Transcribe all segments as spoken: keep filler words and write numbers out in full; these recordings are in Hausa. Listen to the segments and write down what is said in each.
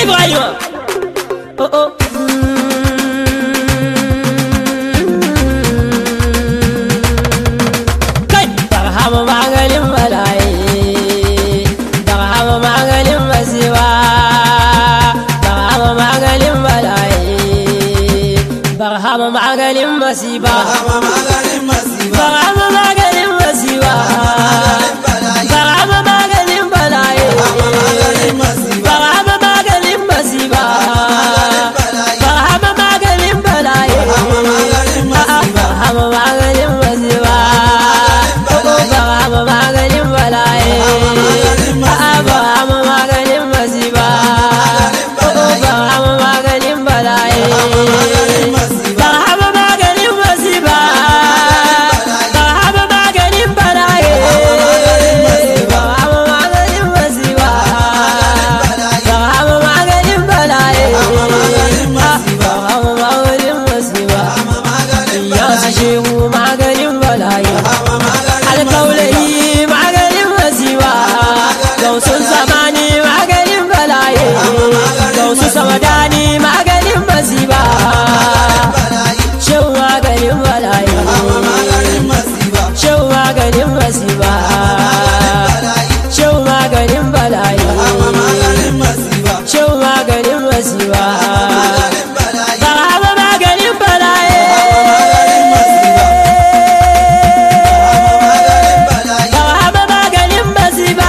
Ibrahim. Oh oh. Kai barhama magalin bala'i, barhama magalin masiba, barhama magalin bala'i, barhama magalin masiba, barhama magalin masiba, barhama magalin masiba, barhama magalin bala'i, barhama magalin masiba, barhama magalin bala'i, barhama magalin masiba, barhama magalin bala'i, barhama magalin masiba, barhama magalin bala'i, barhama magalin masiba, barhama magalin bala'i, barhama magalin masiba, barhama magalin bala'i, barhama magalin masiba, ya su shehu magalin bala'i, alkaulayi magalin masiba, gausun zamani magalin bala'i, gausu samadani magalin masiba, shehu magalin bala'i, shehu magalin masiba, shehu magalin bala'i, shehu magalin masiba, barhama magalin bala'i, barhama magalin masiba,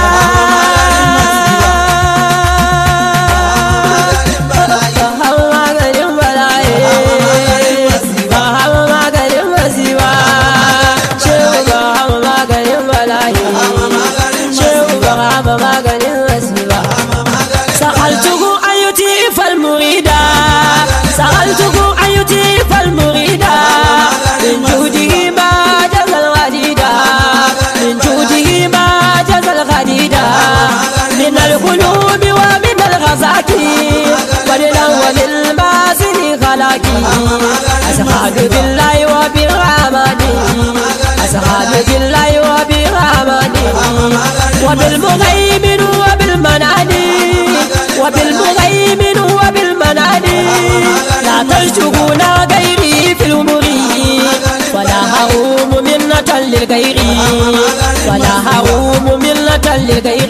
barhama magalin bala'i, barhama magalin masiba, shehu barhama magalin bala'i, shehu barhama magalin masiba. سألته أن يطيف المريدا، سألته أن يطيف المريدا، من جوده ما جاز الغديدا، من جوده ما جاز الغديدا، من القلوب ومن الغزاك وللأول الباسل خلاكي، أسعد بالله وبالرحمن، أسعد بالله وبالرحمن، وبالمهيمن وبالمنان، وبالمهيمن وبالمنان، لا تشتغون غيري في الأمور، ولا هروم منة للغير، ولا هروم منة للغير،